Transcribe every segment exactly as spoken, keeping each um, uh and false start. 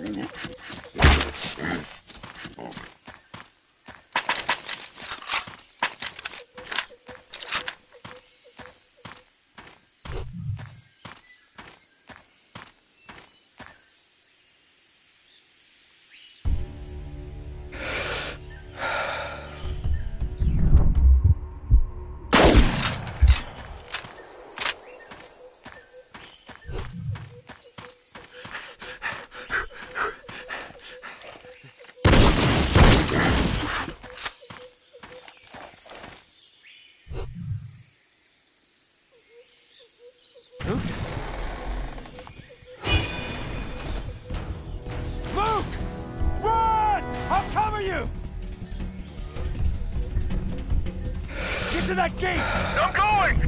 To that gate! I'm going!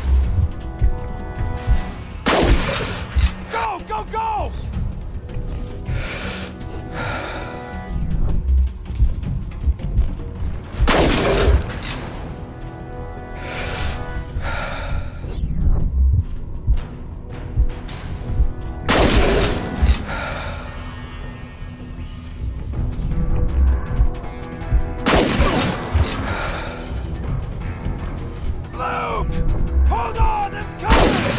Go, go, go! Hold on, I'm coming!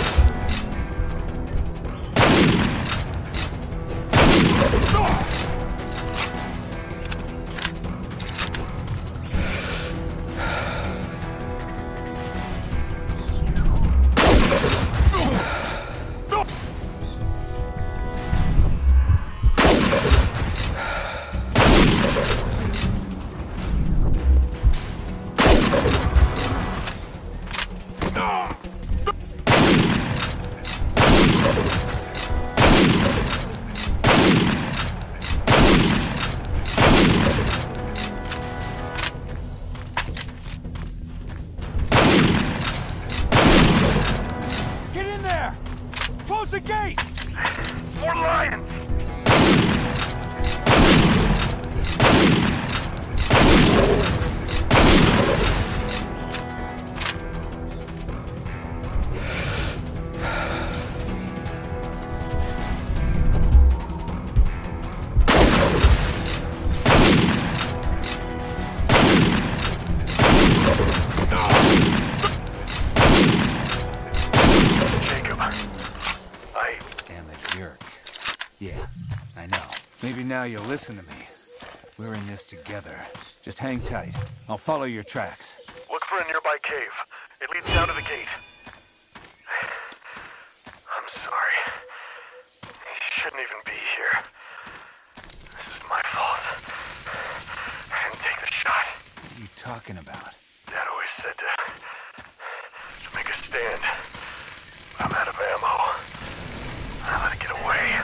Close the gate! More lions! Yeah, I know. Maybe now you'll listen to me. We're in this together. Just hang tight. I'll follow your tracks. Look for a nearby cave. It leads down to the gate. I'm sorry. You shouldn't even be here. This is my fault. I didn't take the shot. What are you talking about? Dad always said to, to make a stand. I'm out of ammo. I let it get away.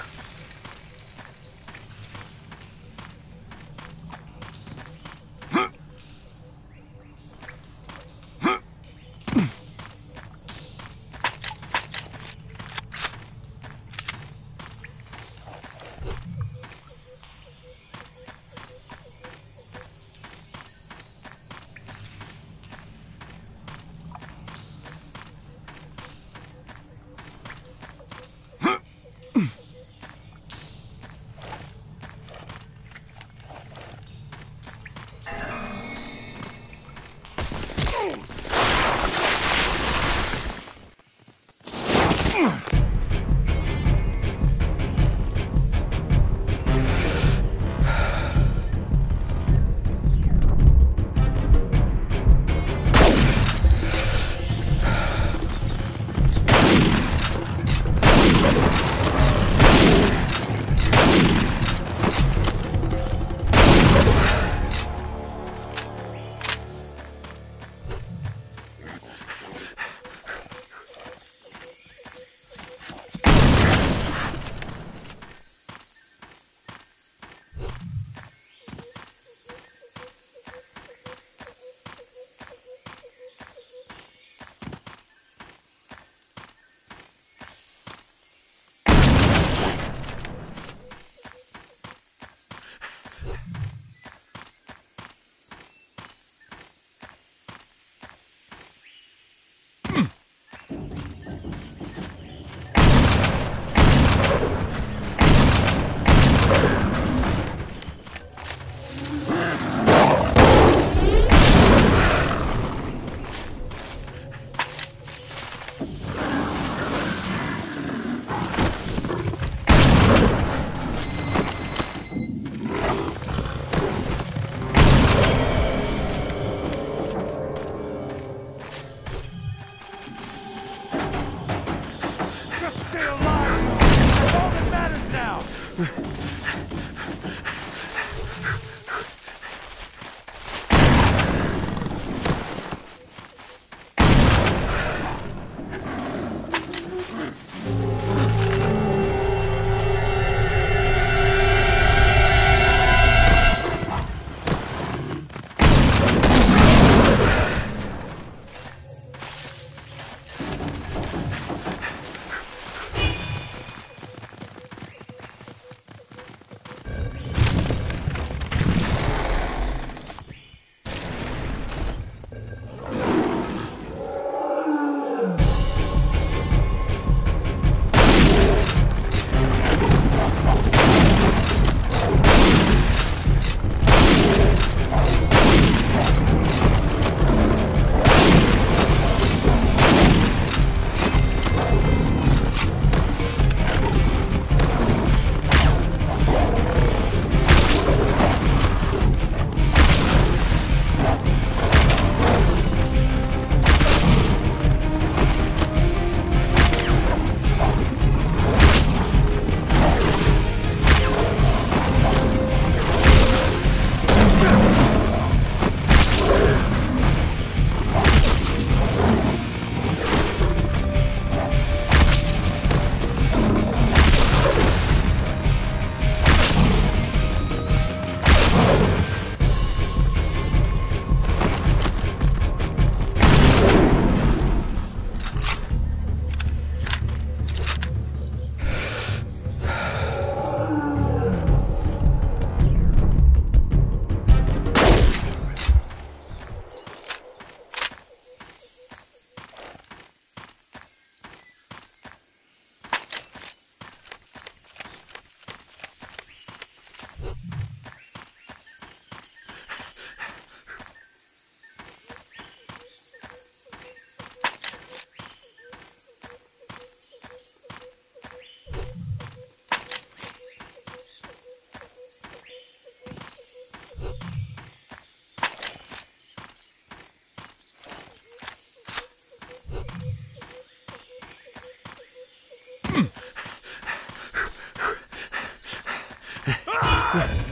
Ah!